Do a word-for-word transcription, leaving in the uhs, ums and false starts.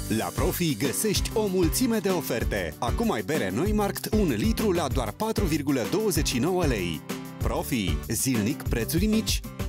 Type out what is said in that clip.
La Profi găsești o mulțime de oferte. Acum ai bere Neumarkt un litru la doar patru virgulă douăzeci și nouă lei. Profi, zilnic prețuri mici.